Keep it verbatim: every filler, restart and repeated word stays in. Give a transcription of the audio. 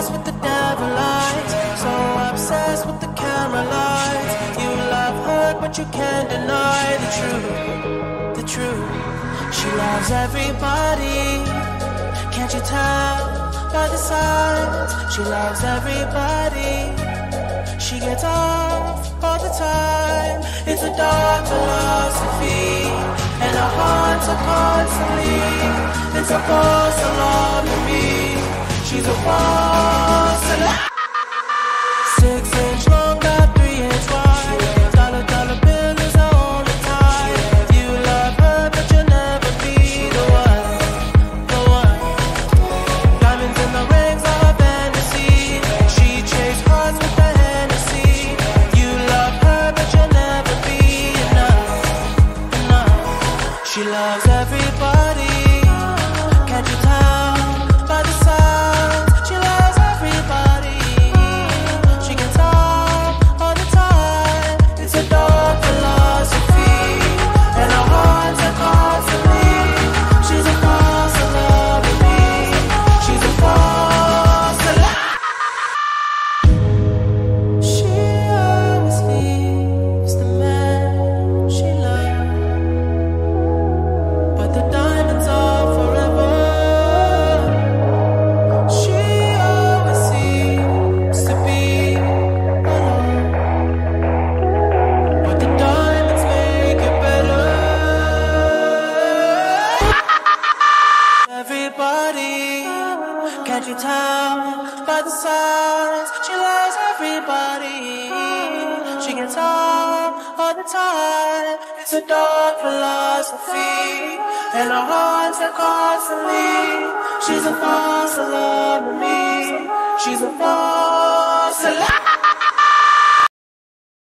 obsessed with the devil lights, so obsessed with the camera lights. You love her, but you can't deny the truth, the truth. She loves everybody, can't you tell by the signs? She loves everybody, she gets off all the time. It's a dark philosophy, and our hearts are constantly. It's a false alarm to me. She's a false alarm. Six inch long, got three inch wide. Dollar dollar bill is the only tie. You love her, but you'll never be the one, the one. Diamonds in the rings are her fantasy. She chased hearts with the Hennessy. You love her, but you'll never be enough, enough. She loves everybody, can't you tell by the signs? She loves everybody, she can talk all the time. It's a dark philosophy, and our hearts are constantly. She's a false alarm with me. She's a false alarm. She always leaves the man she loves, but the diamonds are forever. She always seems to be alone, but the diamonds make it better. Everybody, can't you tell by the signs? She loves everybody, she gets up all the time. It's a dark philosophy, and our hearts are constantly. She's a false alarm to me. She's a false alarm.